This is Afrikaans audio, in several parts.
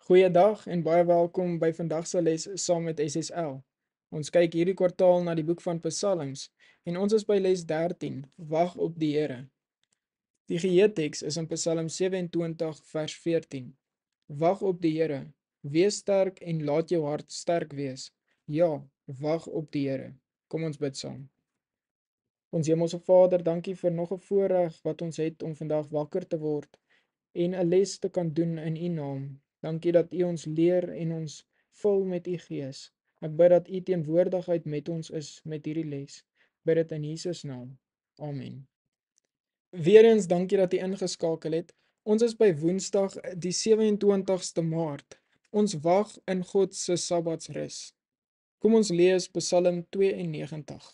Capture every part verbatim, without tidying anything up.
Goeiedag en baie welkom by vandag se les saam met S S L. Ons kyk hierdie kwartaal na die boek van Psalms en ons is by les dertien, Wag op die Here. Die geheeteks is in Psalm sewe-en-twintig vers veertien. Wag op die Here, wees sterk en laat jou hart sterk wees. Ja, wag op die Here. Kom ons bid saam. Ons Hemelse Vader, dankie vir nog 'n voorreg wat ons het om vandag wakker te word en 'n les te kan doen in U naam. Dankie dat U ons leer en ons vul met U Gees. Ek bid dat U teenwoordigheid met ons is met hierdie les. Bid dit in Jesus naam. Amen. Weereens dankie dat U ingeskakel het. Ons is by Woensdag die sewe-en-twintigste Maart. Ons wag in God se sabbatsrus. Kom ons lees Psalm twee-en-negentig.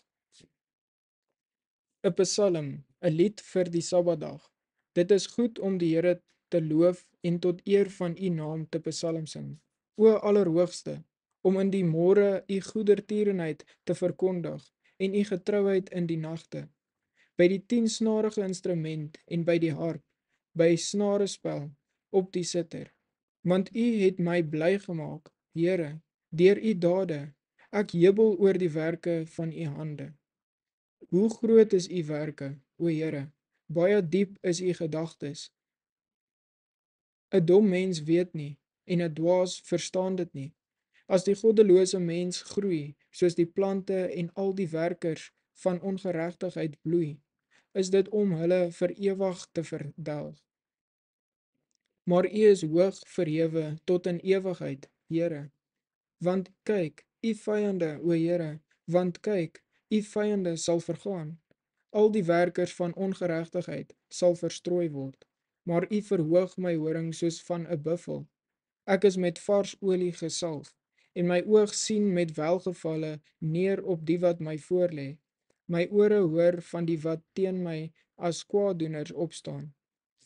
'n Psalm, 'n lied vir die Sabbatdag. Dit is goed om die Here te loof en tot eer van U naam te psalm sing. O Allerhoogste, om in die môre U goedertierenheid te verkondig en U getrouheid in die nagte. By die tiensnarige instrument en by die harp, by snarespel, op die sitter. Want U het my bly gemaak, Here, deur U dade. Ek jubel oor die werke van U hande. Hoe groot is U werke, o Here, baie diep is U gedagtes. 'n Dom mens weet nie, en 'n dwaas verstaan dit nie. As die goddelose mens groei, soos die plante en al die werkers van ongeregtigheid bloei, is dit om hulle vir ewig te verdelg. Maar U is hoog verhewe tot in ewigheid, Here. Want kyk, U vyande, o Here, want kyk, U vyande sal vergaan. Al die werkers van ongeregtigheid sal verstrooi word. Maar U verhoog my horing soos van 'n buffel. Ek is met vars olie gesalf, en my oog sien met welgevalle neer op die wat my voorlê. My ore hoor van die wat teen my as kwaaddoeners opstaan.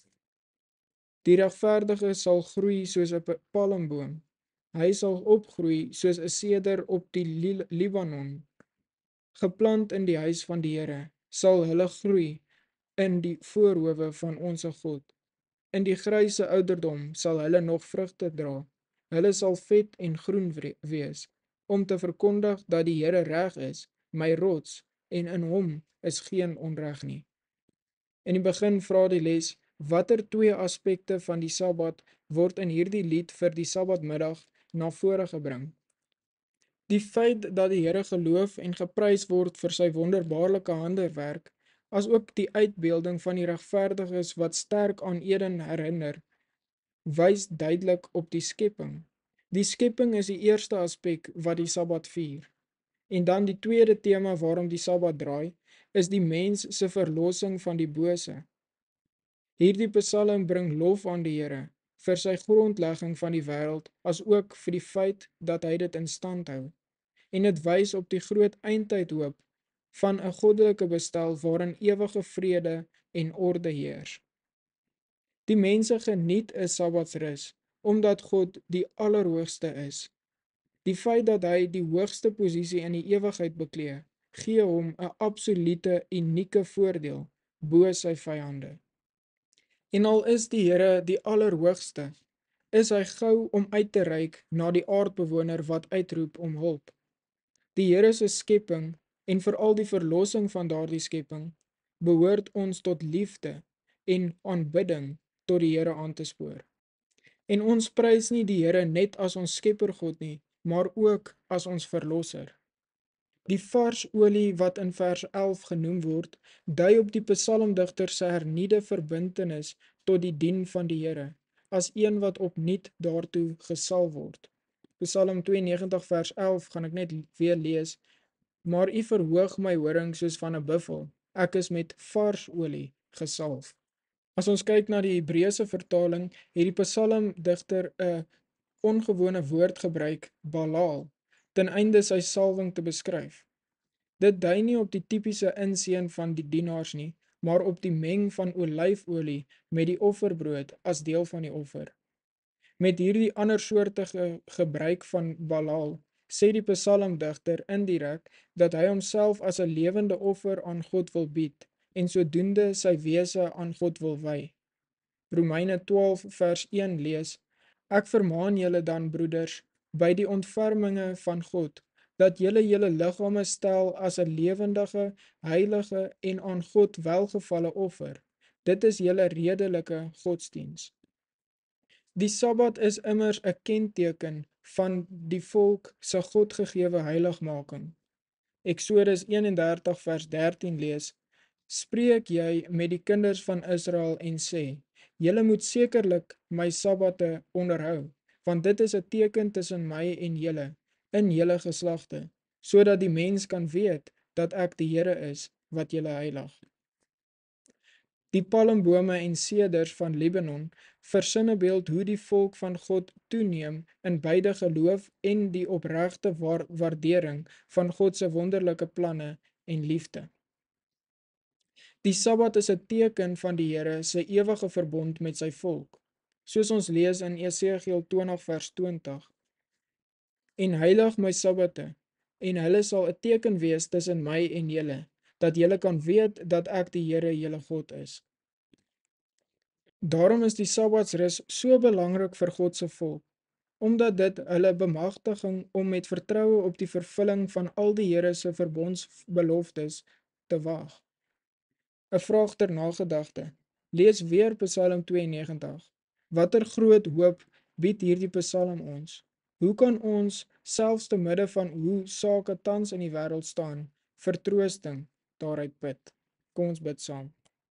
Die regverdige sal groei soos 'n palmboom. Hy sal opgroei soos 'n seder op die Li Libanon. Geplant in die huis van die Here, sal hulle groei in die voorhowe van onsse God. In die gryse ouderdom sal hulle nog vrugte dra. Hulle sal vet en groen wees, om te verkondig dat die Here reg is, my rots, en in hom is geen onreg nie. In die begin vra die les, watter twee aspekte van die Sabbat word in hierdie lied vir die Sabbatmiddag na vore gebring? Die feit dat die Here geloof en geprys word vir sy wonderbaarlike handewerk, as ook die uitbeelding van die regverdiges wat sterk aan Eden herinner, wys duidelik op die skepping. Die skepping is die eerste aspek wat die Sabbat vier. En dan die tweede tema waarom die Sabbat draai, is die mens se verlossing van die bose. Hierdie Psalm bring lof aan die Here vir sy grondlegging van die wêreld, as ook vir die feit dat hy dit in stand hou. En dit wys op die groot eindtydhoop van 'n goddelike bestel waarin ewige vrede en orde heers. Die mense geniet 'n sabbatsrus, omdat God die Allerhoogste is. Die feit dat hy die hoogste posisie in die ewigheid beklee, gee hom 'n absolute, unieke voordeel bo sy vyande. En al is die Here die Allerhoogste, is hy gou om uit te reik na die aardbewoner wat uitroep om hulp. Die Here se skepping, en veral die verlossing van daardie skepping, behoort ons tot liefde en aanbidding tot die Here aan te spoor. En ons prys nie die Here net as ons skeppergod nie, maar ook as ons verlosser. Die vars olie wat in vers elf genoem word, dui op die psalmdigter se hernieude verbintenis tot die dien van die Here, as een wat opnuut daartoe gesalf word. Psalm twee-en-negentig vers elf gaan ek net weer lees, maar U verhoog my horing soos van 'n buffel, ek is met vars olie gesalf. As ons kyk na die Hebreëse vertaling, het die psalmdigter 'n ongewone woord gebruik, balaal, ten einde sy salwing te beskryf. Dit dui nie op die tipiese inseën van die dienaars nie, maar op die meng van olyfolie met die offerbrood as deel van die offer. Met hierdie andersoortige gebruik van balaal, sê die psalmdigter indirek dat hy homself as 'n lewende offer aan God wil bied en sodoende sy wese aan God wil wy. Romeine twaalf vers een lees, Ek vermaan julle dan, broeders, by die ontferminge van God, dat julle julle liggame stel as 'n lewendige, heilige en aan God welgevalle offer. Dit is julle redelike godsdiens. Die Sabbat is immers 'n kenteken van die volk se Godgegewe heiligmaking. Eksodus eenendertig vers dertien lees: Spreek jy met die kinders van Israel en sê: Julle moet sekerlik my sabbate onderhou, want dit is 'n teken tussen my en julle in julle geslagte, sodat die mens kan weet dat ek die Here is wat julle heilig. Die palmbome en seders van Libanon versinnebeeld hoe die volk van God toeneem in beide geloof en die opregte waardering van God se wonderlike planne en liefde. Die Sabbat is 'n teken van die Here se ewige verbond met sy volk, soos ons lees in Esegiel twintig vers twintig. En heilig my sabbate, en hulle sal 'n teken wees tussen my en julle, dat julle kan weet dat ek die Here julle God is. Daarom is die sabbatsrus so belangrik vir God se volk, omdat dit hulle bemagtiging om met vertroue op die vervulling van al die Here se verbondsbeloftes te wag. 'n Vraag ter nagedagte. Lees weer Psalm twee en negentig. Watter groot hoop bied hierdie Psalm ons? Hoe kan ons, selfs te midde van hoe sake tans in die wêreld staan, vertroosting daaruit put? Kom ons bid saam.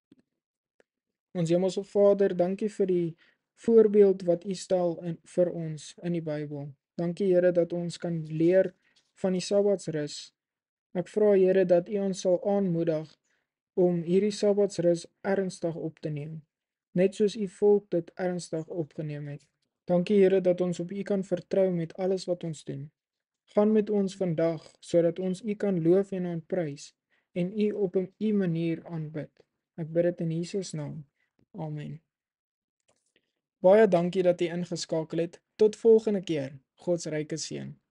Ons Hemelse Vader, dankie vir die voorbeeld wat U stel in, vir ons in die Bybel. Dankie Here dat ons kan leer van die Sabbatsrus. Ek vra Here dat U ons sal aanmoedig om hierdie sabbatsrus ernstig op te neem, net soos U volk dit ernstig opgeneem het. Dankie Here dat ons op U kan vertrou met alles wat ons doen. Gaan met ons vandag, sodat ons U kan loof en aanprys, en U op 'n U manier aanbid. Ek bid dit in Jesus naam. Amen. Baie dankie dat U ingeskakel het. Tot volgende keer. God se ryke seën.